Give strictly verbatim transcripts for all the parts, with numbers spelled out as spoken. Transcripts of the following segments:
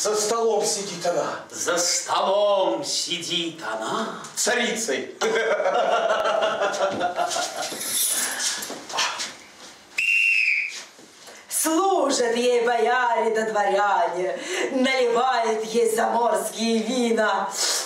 За столом сидит она. За столом сидит она. Царицей. Служат ей бояре да дворяне, наливают ей заморские вина.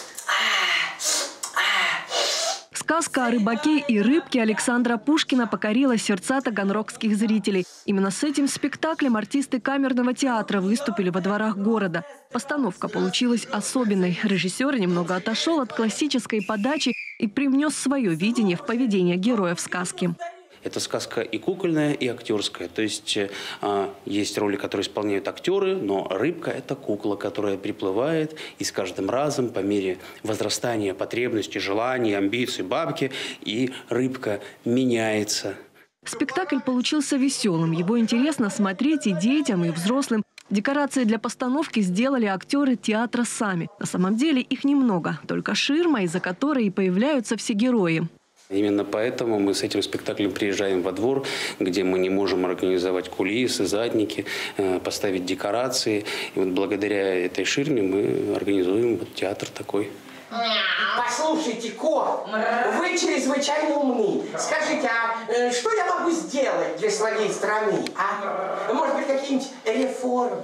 Сказка о рыбаке и рыбке Александра Пушкина покорила сердца таганрогских зрителей. Именно с этим спектаклем артисты камерного театра выступили во дворах города. Постановка получилась особенной. Режиссер немного отошел от классической подачи и привнес свое видение в поведение героев сказки. Это сказка и кукольная, и актерская. То есть э, есть роли, которые исполняют актеры, но рыбка – это кукла, которая приплывает, и с каждым разом, по мере возрастания потребностей, желаний, амбиций бабки, и рыбка меняется. Спектакль получился веселым. Его интересно смотреть и детям, и взрослым. Декорации для постановки сделали актеры театра сами. На самом деле их немного, только ширма, из-за которой и появляются все герои. Именно поэтому мы с этим спектаклем приезжаем во двор, где мы не можем организовать кулисы, задники, поставить декорации. И вот благодаря этой ширме мы организуем вот театр такой. Послушайте, кот, вы чрезвычайно умны. Скажите, а что я могу сделать для своей страны? А? Может быть, какие-нибудь реформы?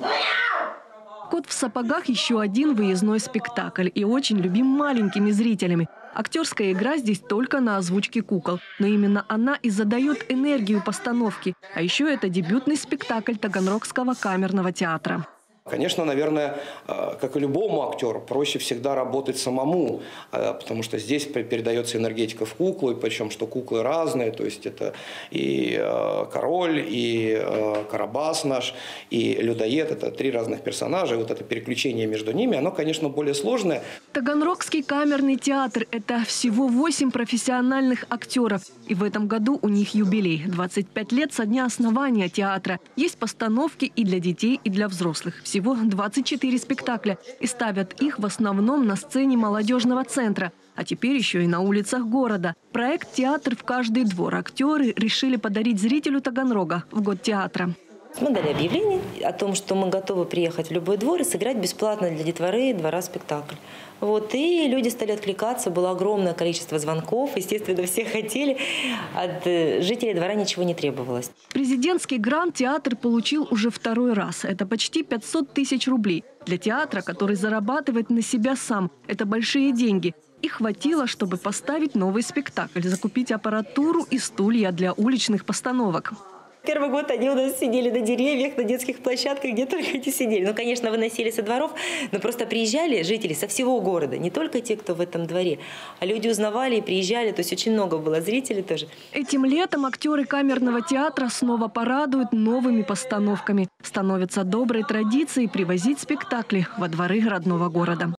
«Кот в сапогах» – еще один выездной спектакль и очень любим маленькими зрителями. Актерская игра здесь только на озвучке кукол. Но именно она и задает энергию постановки. А еще это дебютный спектакль Таганрогского камерного театра. Конечно, наверное, как и любому актеру, проще всегда работать самому, потому что здесь передается энергетика в куклу, и причем что куклы разные, то есть это и король, и Карабас наш, и людоед, это три разных персонажа, и вот это переключение между ними, оно, конечно, более сложное. Таганрогский камерный театр – это всего восемь профессиональных актеров. И в этом году у них юбилей – двадцать пять лет со дня основания театра. Есть постановки и для детей, и для взрослых. Всего двадцать четыре спектакля. И ставят их в основном на сцене молодежного центра. А теперь еще и на улицах города. Проект «Театр в каждый двор» актеры решили подарить зрителю Таганрога в год театра. Мы дали объявление о том, что мы готовы приехать в любой двор и сыграть бесплатно для детворы двора спектакль. Вот, и люди стали откликаться, было огромное количество звонков, естественно, все хотели, от жителей двора ничего не требовалось. Президентский грант театр получил уже второй раз. Это почти пятьсот тысяч рублей. Для театра, который зарабатывает на себя сам, это большие деньги. И хватило, чтобы поставить новый спектакль, закупить аппаратуру и стулья для уличных постановок. Первый год они у нас сидели на деревьях, на детских площадках, где только эти сидели. Ну, конечно, выносили со дворов, но просто приезжали жители со всего города. Не только те, кто в этом дворе, а люди узнавали и приезжали. То есть очень много было зрителей тоже. Этим летом актеры камерного театра снова порадуют новыми постановками. Становится доброй традицией привозить спектакли во дворы родного города.